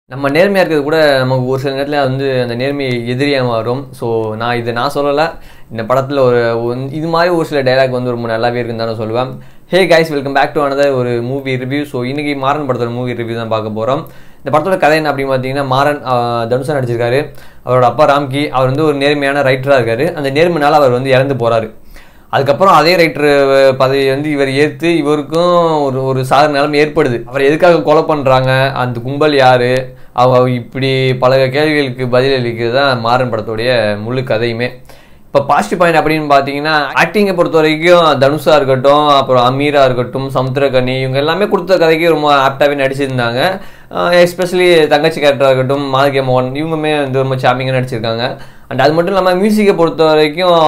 நம்ம நேர்மையாக இருக்கிறது கூட நமக்கு ஒரு சில நேரத்தில் வந்து அந்த நேர்மை எதிரியாக மாறும். ஸோ நான் சொல்லலை. இந்த படத்தில் இது மாதிரி ஒரு சில டைலாக் வந்து ரொம்ப நல்லாவே இருக்குன்னு தான் நான் சொல்லுவேன். Hey guys, welcome back to another ஒரு மூவி ரிவ்யூ. ஸோ இன்றைக்கி மாறன் படத்தோட மூவி ரிவ்யூ தான் பார்க்க போகிறோம். இந்த படத்தோட கதை என்ன அப்படின்னு பார்த்தீங்கன்னா, மாறன் தனுஷா நடிச்சிருக்காரு. அவரோட அப்பா ராம்கி அவர் வந்து ஒரு நேர்மையான ரைட்டராக இருக்கார். அந்த நேர்மையினால் அவர் வந்து இறந்து போகிறாரு. அதுக்கப்புறம் அதே ரைட்டர் பதவி வந்து இவர் ஏற்று இவருக்கும் ஒரு சாதாரண நிலைமை ஏற்படுது. அவர் எதுக்காக கொலை பண்ணுறாங்க, அந்த கும்பல் யார், இப்படி பல கேள்விகளுக்கு பதிலளிக்கிறது தான் மாறன் படத்துடைய முழு கதையுமே. இப்போ பாசிட்டிவ் பாயிண்ட் அப்படின்னு பார்த்தீங்கன்னா, ஆக்டிங்கை பொறுத்த வரைக்கும் தனுஷா இருக்கட்டும், அப்புறம் அமீரா இருக்கட்டும், சமுத்திரகனி, இவங்க எல்லாமே கொடுத்த கதைக்கு ரொம்ப ஆப்டாகவே நடிச்சிருந்தாங்க. எஸ்பெஷலி தங்கச்சி கேரக்டராக இருக்கட்டும், மாதகிய மோகன், இவங்களுமே வந்து ரொம்ப சாமிங்காக நடிச்சிருக்காங்க. அண்ட் அது மட்டும் இல்லாமல் மியூசிக்கை பொறுத்த வரைக்கும்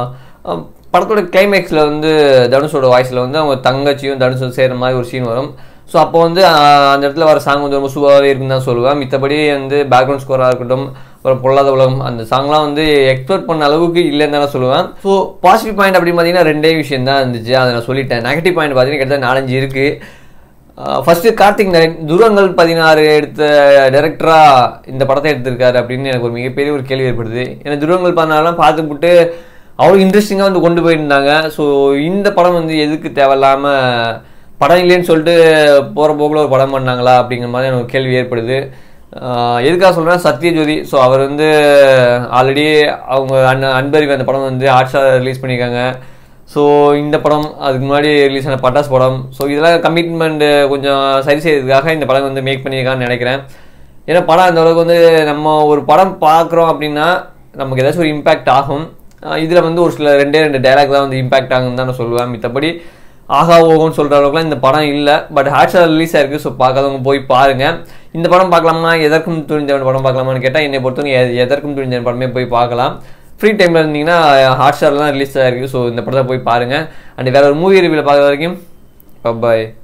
படத்தோட கிளைமேக்ஸில் வந்து தனுஷோட வாய்ஸில் வந்து அவங்க தங்கச்சியும் தனுஷும் சேர்கிற மாதிரி ஒரு சீன் வரும். ஸோ அப்போ வந்து அந்த இடத்துல வர சாங் வந்து ரொம்ப சூப்பராகவே இருக்குன்னு தான் சொல்லுவேன். மித்தபடி வந்து பேக்ரவுண்ட் ஸ்கோராக இருக்கட்டும், அப்புறம் பொல்லாத உலகம், அந்த சாங்லாம் வந்து எக்ஸ்பெக்ட் பண்ண அளவுக்கு இல்லைன்னு தான் சொல்லுவேன். ஸோ பாசிட்டிவ் பாயிண்ட் அப்படின்னு பார்த்தீங்கன்னா ரெண்டே விஷயம் தான் இருந்துச்சு, அதை நான் சொல்லிட்டேன். நெகட்டிவ் பாயிண்ட் பார்த்தீங்கன்னா கிட்டத்தட்ட 4-5 இருக்குது. ஃபஸ்ட்டு கார்த்திக் துருவங்கள் 16 எடுத்த டைரக்டராக இந்த படத்தை எடுத்திருக்காரு அப்படின்னு எனக்கு ஒரு மிகப்பெரிய ஒரு கேள்வி ஏற்படுது. ஏன்னா துருவங்கள் 16 பார்த்துக்கிட்டு அவ்வளோ இன்ட்ரெஸ்டிங்காக வந்து கொண்டு போயிருந்தாங்க. ஸோ இந்த படம் வந்து எதுக்கு தேவையில்லாமல் படம் இல்லைன்னு சொல்லிட்டு போகிற போக்கில் ஒரு படம் பண்ணாங்களா அப்படிங்கிற மாதிரி எனக்கு கேள்வி ஏற்படுது. எதுக்காக சொல்கிறேன், சத்யஜோதி. ஸோ அவர் வந்து ஆல்ரெடி அவங்க அன்பறிவு அந்த படம் வந்து ஹாட்ஸ்டார் ரிலீஸ் பண்ணியிருக்காங்க. ஸோ இந்த படம் அதுக்கு முன்னாடி ரிலீஸ் ஆன பட்டாஸ் படம். ஸோ இதெல்லாம் கமிட்மெண்ட் கொஞ்சம் சரி செய்யறதுக்காக இந்த படம் வந்து மேக் பண்ணியிருக்கான்னு நினைக்கிறேன். ஏன்னா படம் அந்த அளவுக்கு வந்து நம்ம ஒரு படம் பார்க்குறோம் அப்படின்னா நமக்கு ஏதாச்சும் ஒரு இம்பேக்ட் ஆகும். இதில் வந்து ஒரு சில 2 டைலாக் தான் வந்து இம்பாக்ட் ஆகுன்னு தான் நான் சொல்லுவேன். மித்தபடி ஆகா ஓகோன்னு சொல்கிற அளவுக்குலாம் இந்த படம் இல்லை. பட் ஹாட்ஸ்டார் ரிலீஸ் ஆயிருக்கு. ஸோ பார்க்காதவங்க போய் பாருங்கள். இந்த படம் பார்க்கலாமா, எதற்கும் துணிந்தவன் படம் பார்க்கலாமான்னு கேட்டால் என்னை பொறுத்தவரைக்கும் எதற்கும் துணிந்தவன் படமே போய் பார்க்கலாம். ஃப்ரீ டைமில் இருந்தீங்கன்னா ஹாட்ஸ்டாரில் தான் ரிலீஸ் ஆயிருக்கு. ஸோ இந்த படத்தை போய் பாருங்கள். அண்ட் வேறு ஒரு மூவி ரிவ்யூவில் பார்க்குற வரைக்கும் பாய்.